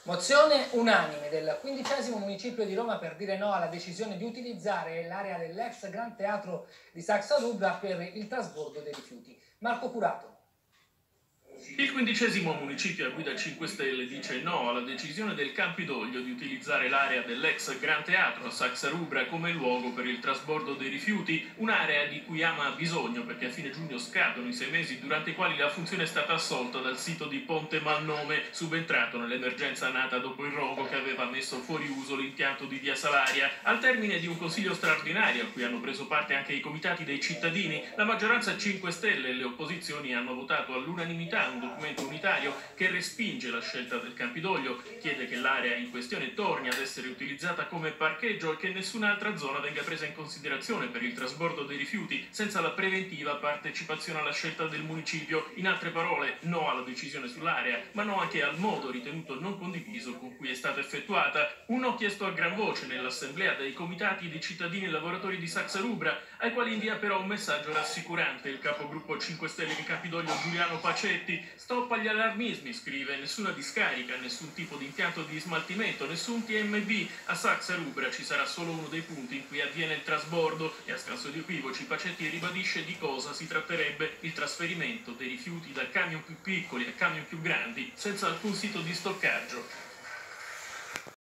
Mozione unanime del 15° municipio di Roma per dire no alla decisione di utilizzare l'area dell'ex Gran Teatro di Saxa Rubra per il trasbordo dei rifiuti. Marco Curato. Il 15° municipio a guida 5 Stelle dice no alla decisione del Campidoglio di utilizzare l'area dell'ex Gran Teatro a Saxa Rubra come luogo per il trasbordo dei rifiuti, un'area di cui Ama ha bisogno perché a fine giugno scadono i 6 mesi durante i quali la funzione è stata assolta dal sito di Ponte Malnome, subentrato nell'emergenza nata dopo il rogo che aveva messo fuori uso l'impianto di Via Salaria. Al termine di un consiglio straordinario a cui hanno preso parte anche i comitati dei cittadini, la maggioranza 5 Stelle e le opposizioni hanno votato all'unanimità un documento unitario che respinge la scelta del Campidoglio, chiede che l'area in questione torni ad essere utilizzata come parcheggio e che nessun'altra zona venga presa in considerazione per il trasbordo dei rifiuti senza la preventiva partecipazione alla scelta del municipio. In altre parole, no alla decisione sull'area, ma no anche al modo ritenuto non condiviso con cui è stata effettuata. Un no chiesto a gran voce nell'assemblea dai comitati dei cittadini e lavoratori di Saxa Rubra, ai quali invia però un messaggio rassicurante il capogruppo 5 Stelle di Campidoglio Giuliano Pacetti. Stop agli allarmismi, scrive, nessuna discarica, nessun tipo di impianto di smaltimento, nessun TMB. A Saxa Rubra ci sarà solo uno dei punti in cui avviene il trasbordo e a scanso di equivoci Pacetti ribadisce di cosa si tratterebbe: il trasferimento dei rifiuti da camion più piccoli a camion più grandi senza alcun sito di stoccaggio.